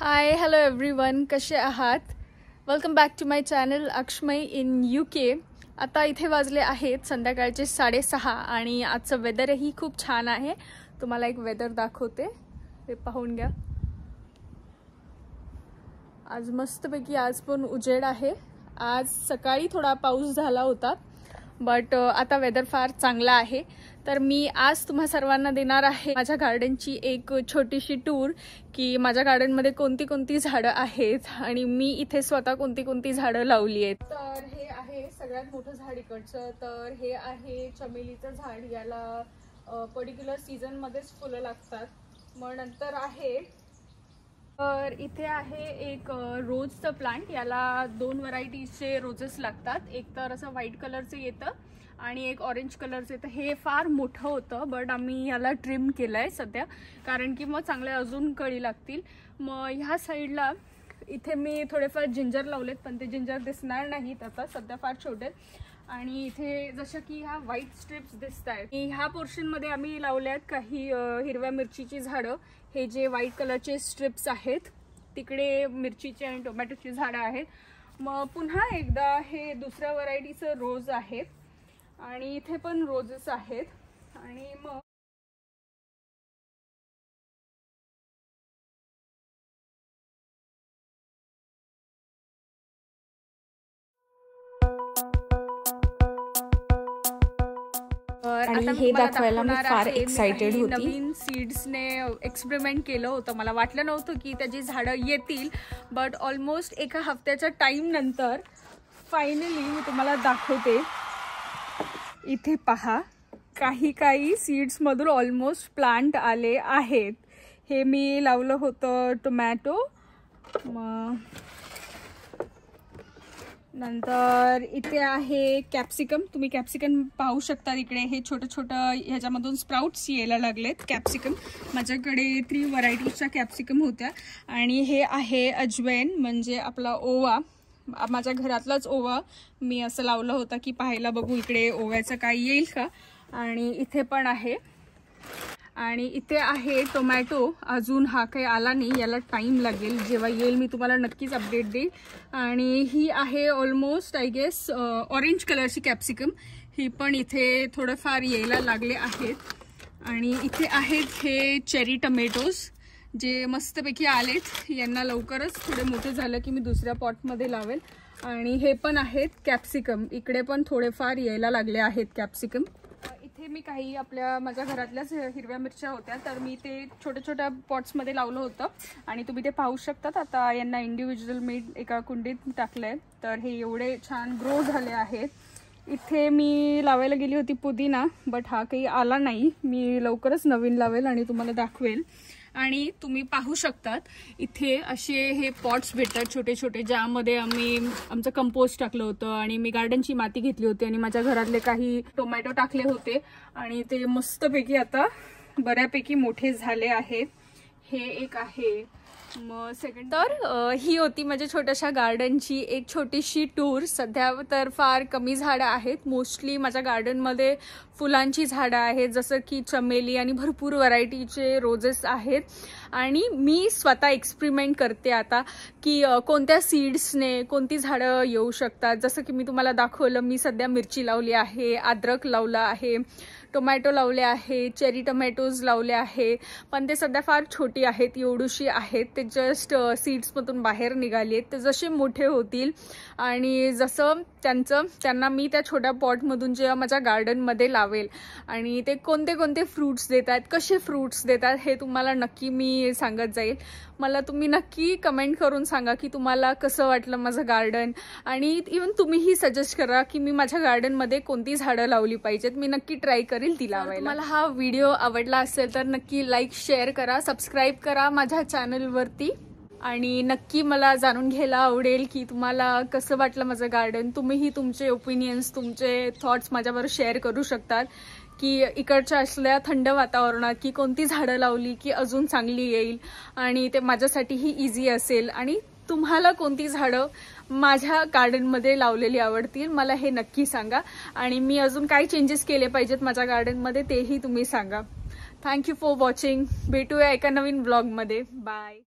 Hi hello everyone, कसे आहात? Welcome back to my channel Akshamay in UK. आता इथे वाजले आहेत संध्याकाळचे 6:30 आणि आजचं वेदरही खूप छान आहे. तुम्हाला एक वेदर दाखवते, हे पाहून घ्या. आज मस्तपैकी आज पण उजेड आहे. आज सकाळी थोडा पाऊस झाला होता, बट आता वेदर फार चांगला आहे. तर मी आज तुम्हा सर्वांना देणार आहे माझ्या गार्डनची एक छोटीशी टूर, की माझ्या गार्डनमध्ये कोणती कोणती झाडं आहेत आणि मी इथे स्वतः कोणती कोणती झाडं लावली आहेत. तर हे आहे सगळ्यात मोठं झाड इकडचं. तर हे आहे चमेलीचं झाड. याला पर्टिक्युलर सीझनमध्येच फुलं लागतात. मग नंतर आहे, तर इथे आहे एक रोजचं प्लांट. याला 2 व्हरायटीचे रोजेस लागतात. एक तर असं व्हाईट कलरचं येतं आणि एक ऑरेंज कलरचं येतं. हे फार मोठं होतं, बट आम्ही याला ट्रिम केलं आहे सध्या, कारण की मग चांगले अजून कळी लागतील. मग ह्या साईडला इथे मी थोडेफार जिंजर लावलेत, पण ते जिंजर दिसणार नाहीत आता, सध्या फार छोटे. आणि इथे जसं की ह्या व्हाईट स्ट्रिप्स दिसत आहेत. ह्या पोर्शनमध्ये आम्ही लावल्यात काही हिरव्या मिरचीची झाडं. हे जे व्हाईट कलरचे स्ट्रिप्स आहेत, तिकडे मिरचीचे आणि टोमॅटोची झाडं आहेत. मग पुन्हा एकदा हे दुसऱ्या व्हरायटीचं रोज आहे आणि इथे पण रोजेस आहेत. आणि मग आणि हे दाखवायला मी फार एक्साइटेड होती. नवीन सीड्सने एक्सपेरिमेंट केलं होतं. मला वाटलं नव्हतं की त्याची झाडं येतील, बट ऑलमोस्ट एका हफ्त्याच्या टाइम नंतर फायनली मी तुम्हाला दाखवते. इथे पहा, काही सीड्समधून ऑलमोस्ट प्लांट आले आहेत. हे मी लावलं होतं टोमॅटो. मग नंतर इथे आहे कॅप्सिकम. तुम्ही कॅप्सिकम पाहू शकता इकडे. हे छोटं छोटं ह्याच्यामधून स्प्राउट्स यायला लागलेत कॅप्सिकम. माझ्याकडे 3 व्हरायटीजच्या कॅप्सिकम होत्या. आणि हे आहे अजवैन, म्हणजे आपला ओवा. माझ्या घरातलाच ओवा मी असं लावलं होतं की पाहायला बघू इकडे ओव्याचं काय येईल का. आणि इथे पण आहे. आणि इथे आहे टोमॅटो. अजून हा काही आला नाही, याला टाइम लागेल. जेव्हा येईल मी तुम्हाला नक्कीच अपडेट देईल. आणि ही आहे ऑलमोस्ट आय गेस ऑरेंज कलरची कॅप्सिकम. ही पण इथे थोडंफार यायला लागले आहेत. आणि इथे आहेत हे चेरी टोमॅटोज, जे मस्तपैकी आलेत. यांना लवकरच थोडे मोठे झालं की मी दुसऱ्या पॉटमध्ये लावेल. आणि हे पण आहेत कॅप्सिकम. इकडे पण थोडेफार यायला लागले आहेत कॅप्सिकम. इथे मी काही माझ्या घरातल्याच हिरव्या मिरच्या होत्या, तर मी ते छोट्या छोट्या पॉट्समध्ये लावलं होतं. आणि तुम्ही ते पाहू शकतात. आता यांना इंडिव्हिज्युअल मी एका कुंडीत टाकलंय, तर हे एवढे छान ग्रो झाले आहेत. इथे मी लावायला गेली होती पुदिना, बट हा काही आला नाही. मी लवकरच नवीन लावेल आणि तुम्हाला दाखवेल. आणि तुम्ही पाहू शकतात इथे असे हे पॉट्स भेटतात छोटे छोटे, ज्यामध्ये आम्ही आमचं कंपोस्ट टाकलं होतं आणि मी गार्डनची माती घेतली होती आणि माझ्या घरातले काही टोमॅटो टाकले होते. आणि ते मस्तपैकी आता बऱ्यापैकी मोठे झाले आहेत. हे एक आहे. मग सेकंड, तर ही होती माझ्या छोट्याशा गार्डनची एक छोटीशी टूर. सध्या तर फार कमी झाडं आहेत. मोस्टली माझ्या गार्डनमध्ये फुलांची झाडं आहेत, जसं की चमेली, आणि भरपूर व्हरायटीचे रोजेस आहेत. आणि मी स्वतः एक्सपेरिमेंट करते आता की कोणत्या सीड्सने कोणती झाडं येऊ शकतात. जसं की मी तुम्हाला दाखवलं, मी सध्या मिरची लावली आहे, अद्रक लावलं आहे, टोमॅटो लावले आहे, चेरी टोमॅटोज लावले आहे. पण ते सध्या फार छोटी आहेत, एवढूशी आहेत. ते जस्ट सीड्समधून बाहेर निघाली आहेत. ते जसे मोठे होतील आणि जसं त्यांना मी त्या छोट्या पॉटमधून जेव्हा माझ्या गार्डनमध्ये लावेल आणि ते कोणते कोणते फ्रूट्स देतात, कसे फ्रूट्स देतात, हे तुम्हाला नक्की मी सांगत जाईल. मला तुम्ही नक्की कमेंट करून सांगा की तुम्हाला कसं वाटलं माझं गार्डन. आणि इवन तुम्हीही सजेस्ट करा की मी माझ्या गार्डनमध्ये कोणती झाडं लावली पाहिजेत. मी नक्की ट्राय करेल ती लावायला. मला हा व्हिडिओ आवडला असेल तर नक्की लाईक, शेअर करा, सबस्क्राईब करा माझ्या चॅनलवरती. आणि नक्की मला जाणून घ्यायला आवडेल की तुम्हाला कसं वाटलं माझं गार्डन. तुम्हीही तुमचे ओपिनियन्स, तुमचे थॉट्स माझ्यावर शेअर करू शकतात की इकडच्या असल्या थंड वातावरणात की कोणती झाडं लावली की अजून चांगली येईल आणि ते माझ्यासाठीही इझी असेल. आणि तुम्हाला कोणती झाडं माझ्या गार्डनमध्ये लावलेली आवडतील, मला हे नक्की सांगा. आणि मी अजून काय चेंजेस केले पाहिजेत माझ्या गार्डनमध्ये तेही तुम्ही सांगा. Thank you for watching. भेटूया एका नवीन ब्लॉगमध्ये. बाय.